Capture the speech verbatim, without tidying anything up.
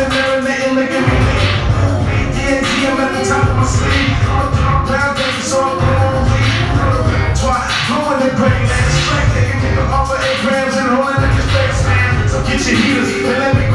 and marinating, making me leave. D and T, I'm at the top of my sleeve. Round baby, so I'm blowing weed. Twat, blowing the brain, man. Straight taking me to offer eight grams and holding in his face, man. So get your heaters, and let me